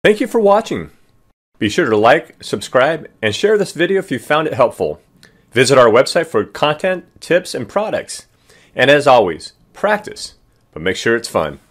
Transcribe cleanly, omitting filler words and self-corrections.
Thank you for watching. Be sure to like, subscribe, and share this video if you found it helpful. Visit our website for content, tips, and products. And as always, practice, but make sure it's fun.